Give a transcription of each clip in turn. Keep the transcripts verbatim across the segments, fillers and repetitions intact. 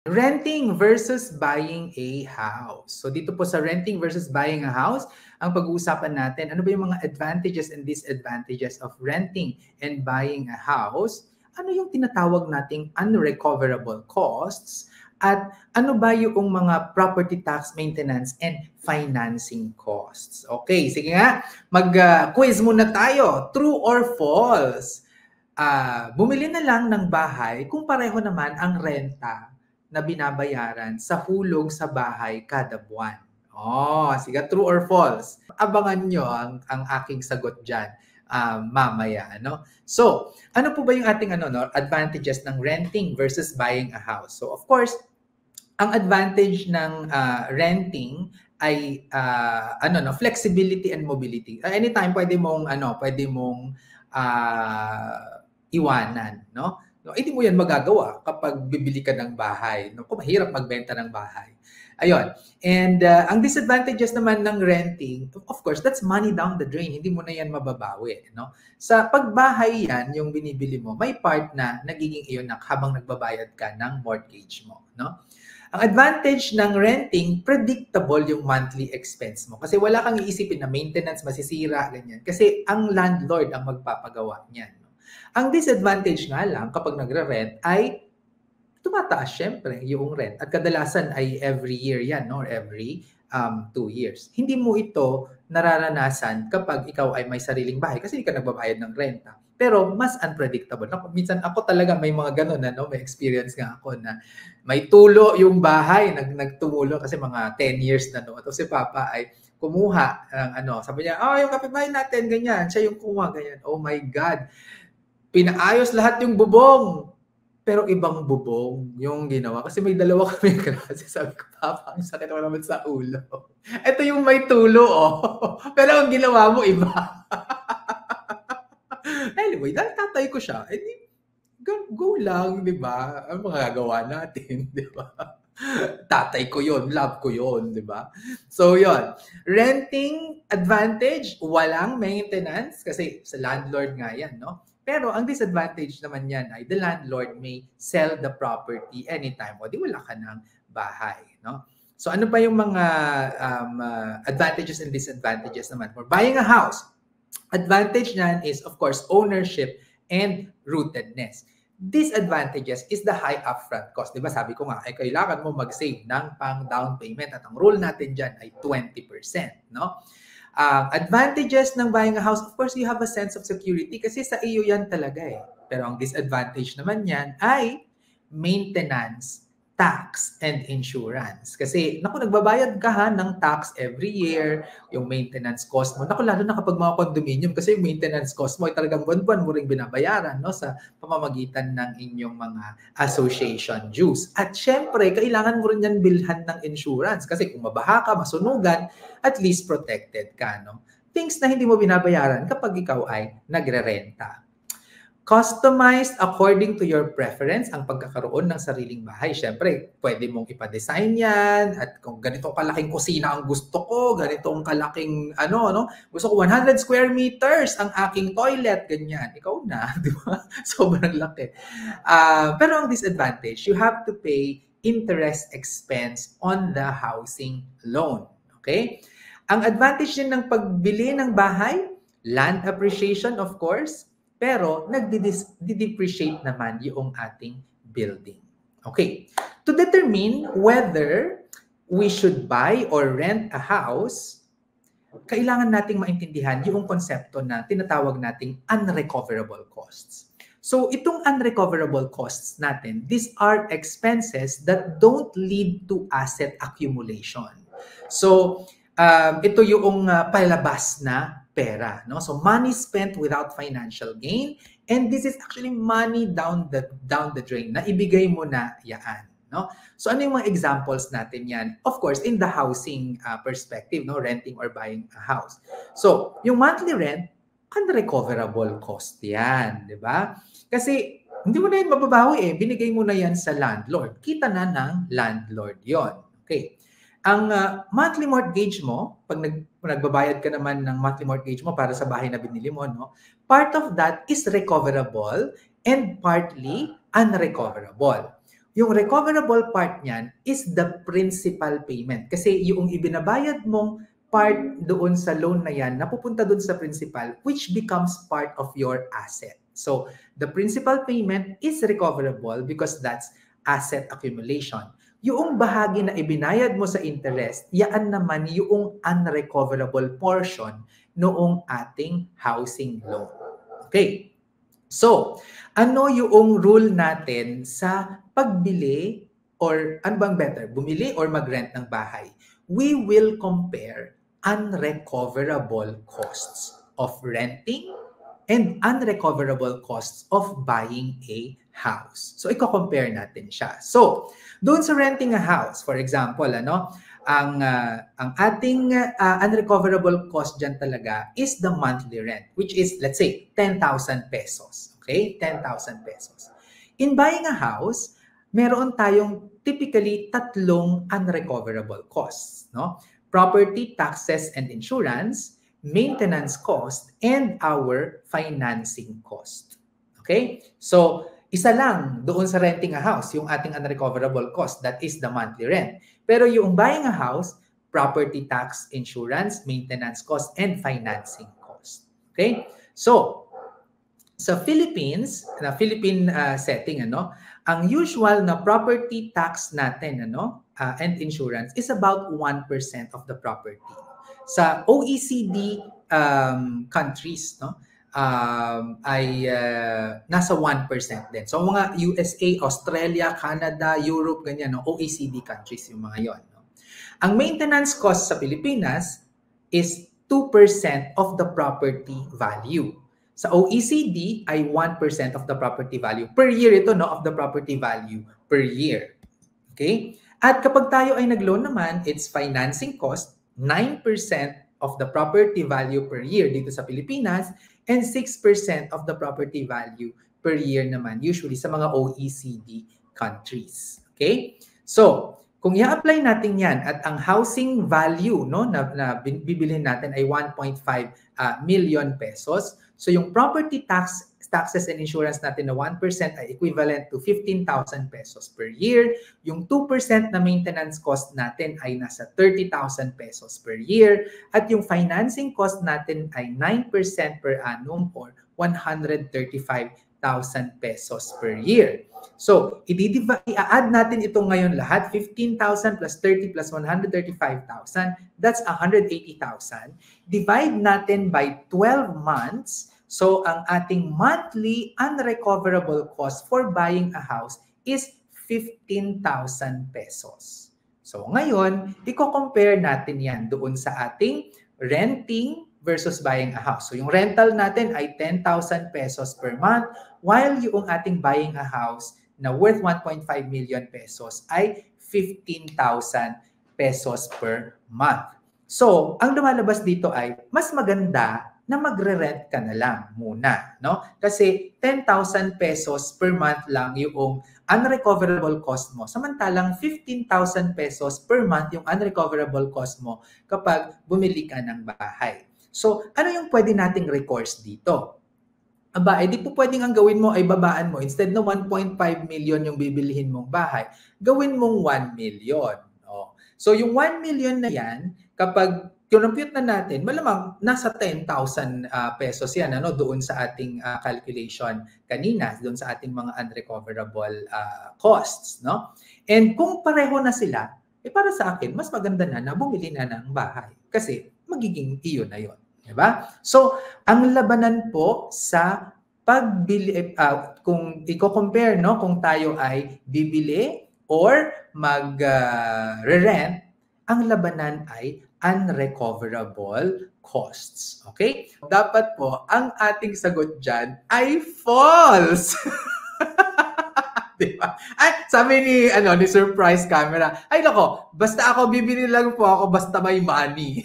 Renting versus buying a house. So dito po sa renting versus buying a house, ang pag-uusapan natin, ano ba yung mga advantages and disadvantages of renting and buying a house? Ano yung tinatawag nating unrecoverable costs? At ano ba yung mga property tax, maintenance, and financing costs? Okay, sige nga, mag-quiz uh, muna tayo. True or false? Uh, bumili na lang ng bahay kung pareho naman ang renta na binabayaran sa hulog sa bahay kada buwan. Oh, sige, true or false? Abangan nyo ang, ang aking sagot dyan uh, mamaya. Ano? So, ano po ba yung ating ano, no, advantages ng renting versus buying a house? So, of course, ang advantage ng uh, renting ay uh, ano no, flexibility and mobility. Uh, anytime pwede mong ano, pwede mong uh, iwanan, no? No, hindi mo yan magagawa kapag bibili ka ng bahay. No? Kung mahirap magbenta ng bahay. Ayun. And uh, ang disadvantages naman ng renting, of course, that's money down the drain. Hindi mo na yan mababawi. No? Sa pagbahay yan, yung binibili mo, may part na nagiging iyon na habang nagbabayad ka ng mortgage mo. No? Ang advantage ng renting, predictable yung monthly expense mo. Kasi wala kang iisipin na maintenance, masisira, ganyan. Kasi ang landlord ang magpapagawa niyan. Ang disadvantage nga lang kapag nagre-rent ay tumataas syempre yung rent. At kadalasan ay every year yan, no? Or every um, two years. Hindi mo ito nararanasan kapag ikaw ay may sariling bahay kasi hindi ka nagbabayad ng renta. Pero mas unpredictable. No? Minsan ako talaga may mga ganun na, no? May experience nga ako na may tulo yung bahay, nag nagtumulo kasi mga ten years na, no? At si Papa ay kumuha ng ano, sabi niya, oh, yung kapitbahay natin, ganyan. Siya yung kumuha, ganyan. Oh my God. Pinaayos lahat yung bubong. Pero ibang bubong yung ginawa. Kasi may dalawa kami klase. Sabi ko, Papa, ang sakit naman sa ulo. Ito yung may tulo, oh. Pero ang ginawa mo, iba. Anyway, dahil tatay ko siya, edi, go, go lang, di ba? Ang mga gagawa natin, di ba? Tatay ko yon, love ko yon, di ba? So, yon. Renting advantage, walang maintenance kasi sa landlord nga yan, no? Pero ang disadvantage naman yan ay the landlord may sell the property anytime. O di wala ka ng bahay, no? So ano pa yung mga um, uh, advantages and disadvantages naman for buying a house? Advantage niyan is of course ownership and rootedness. Disadvantages is the high upfront cost. Diba sabi ko nga, ay kailangan mo mag-save ng pang down payment at ang rule natin dyan ay twenty percent, no? Uh, advantages ng buying a house, of course, you have a sense of security kasi sa iyo yan talaga eh. Pero ang disadvantage naman yan ay maintenance, tax, and insurance. Kasi, naku, nagbabayad ka ha ng tax every year, yung maintenance cost mo. Naku, lalo na kapag mga condominium kasi yung maintenance cost mo ay talagang buwan-buwan mo rin binabayaran, no, sa pamamagitan ng inyong mga association dues. At syempre, kailangan mo rin yan bilhan ng insurance kasi kung mabaha ka, masunugan, at least protected ka, no? Things na hindi mo binabayaran kapag ikaw ay nagre-renta. Customized according to your preference ang pagkakaroon ng sariling bahay. Siyempre, pwede mong ipa-design yan at kung ganito kalaking kusina ang gusto ko, ganitong kalaking ano, no? Gusto ko one hundred square meters ang aking toilet, ganyan. Ikaw na, di ba? Sobrang laki. Uh, pero ang disadvantage, you have to pay interest expense on the housing loan. Okay? Ang advantage din ng pagbili ng bahay, land appreciation of course, pero nagdi-depreciate naman yung ating building. Okay. To determine whether we should buy or rent a house, kailangan nating maintindihan yung konsepto na tinatawag nating unrecoverable costs. So itong unrecoverable costs natin, these are expenses that don't lead to asset accumulation. So um, ito yung uh, palabas na pera, no? So money spent without financial gain, and this is actually money down the down the drain na ibigay mo na yaan, no? So ano yung mga examples natin yan? Of course, in the housing uh, perspective, no, renting or buying a house. So, yung monthly rent, unrecoverable cost yan, di ba? Kasi hindi mo na yan mababawi eh, binigay mo na yan sa landlord. Kita na ng landlord yon. Okay. Ang uh, monthly mortgage mo, pag nag, nagbabayad ka naman ng monthly mortgage mo para sa bahay na binili mo, no, part of that is recoverable and partly unrecoverable. yung recoverable part niyan is the principal payment. Kasi yung ibinabayad mong part doon sa loan na yan, napupunta doon sa principal, which becomes part of your asset. So, the principal payment is recoverable because that's asset accumulation. Yung bahagi na ibinayad mo sa interest, yaan naman yung unrecoverable portion noong ating housing loan. Okay. So, ano yung rule natin sa pagbili or ano bang better, bumili or mag-rent ng bahay? We will compare unrecoverable costs of renting and unrecoverable costs of buying a house. So, i-compare natin siya. So, doon sa renting a house, for example, ano, ang uh, ang ating uh, unrecoverable cost dyan talaga is the monthly rent, which is, let's say, ten thousand pesos. Okay? ten thousand pesos. In buying a house, meron tayong typically tatlong unrecoverable costs. No? Property, taxes, and insurance, maintenance cost, and our financing cost. Okay? So, isa lang doon sa renting a house, yung ating unrecoverable cost, that is the monthly rent. Pero yung buying a house, property tax, insurance, maintenance cost, and financing cost. Okay? So, sa Philippines, na Philippine uh, setting, ano, ang usual na property tax natin, ano, uh, and insurance is about one percent of the property. Sa O E C D um, countries, no, um, ay uh, nasa one percent din. So mga U S A, Australia, Canada, Europe, ganyan, no, O E C D countries yung mga yon. No? Ang maintenance cost sa Pilipinas is two percent of the property value. Sa O E C D ay one percent of the property value. Per year ito, no, of the property value per year. Okay? At kapag tayo ay nag-loan naman, it's financing cost, nine percent of the property value per year dito sa Pilipinas, and six percent of the property value per year naman, usually sa mga O E C D countries. Okay? So, kung i-apply natin yan at ang housing value, no, na, na bibilhin natin ay one point five uh, million pesos, so yung property tax, taxes and insurance natin na one percent ay equivalent to fifteen thousand pesos per year. Yung two percent na maintenance cost natin ay nasa thirty thousand pesos per year. At yung financing cost natin ay nine percent per annum or one hundred thirty-five thousand pesos per year. So, i-add natin ito ngayon lahat, fifteen thousand plus thirty plus one hundred thirty-five thousand, that's one hundred eighty thousand. Divide natin by twelve months. So, ang ating monthly unrecoverable cost for buying a house is fifteen thousand pesos. So, ngayon, i-compare natin yan doon sa ating renting versus buying a house. So, yung rental natin ay ten thousand pesos per month, while yung ating buying a house na worth one point five million pesos ay fifteen thousand pesos per month. So, ang lumalabas dito ay mas maganda na magre-rent ka na lang muna, no? Kasi ten thousand pesos per month lang yung unrecoverable cost mo. Samantalang fifteen thousand pesos per month yung unrecoverable cost mo kapag bumili ka ng bahay. So, ano yung pwede nating recourse dito? Aba, edi po pwedeng ang gawin mo ay babaan mo. Instead na one point five million yung bibilihin mong bahay, gawin mong one million. Oh. So, yung one million na yan, kapag compute na natin, malamang nasa ten thousand uh, pesos yan, ano, doon sa ating uh, calculation kanina, doon sa ating mga unrecoverable uh, costs. No? And kung pareho na sila, eh para sa akin, mas maganda na na bumili na ng bahay. Kasi magiging iyon na yun. Diba? So, ang labanan po sa pagbili, uh, kung i-compare, no, kung tayo ay bibili or mag-rent, uh, ang labanan ay unrecoverable costs. Okay? Dapat po, ang ating sagot dyan ay false. Diba? Ay, sabi ni, ano, ni Surprise Camera, ay nako, basta ako, bibili lang po ako basta may money.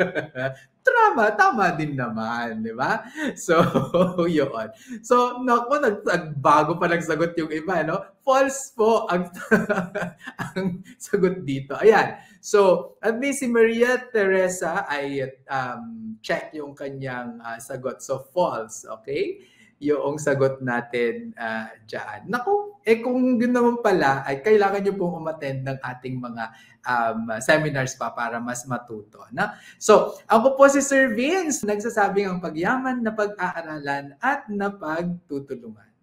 Tama, tama din naman, di ba? So, yun. So, naku, nagbago pa nagsagot yung iba, no? False po ang, ang sagot dito. Ayan. So, at least si Maria Teresa ay um, check yung kanyang uh, sagot. So, false, okay? yung sagot natin uh, dyan. Naku, eh kung yun naman pala, ay kailangan nyo pong umattend ng ating mga um, seminars pa para mas matuto. Na? So, ako po si Sir Vince, nagsasabing ang pagyaman na pag-aaralan at napagtutulungan.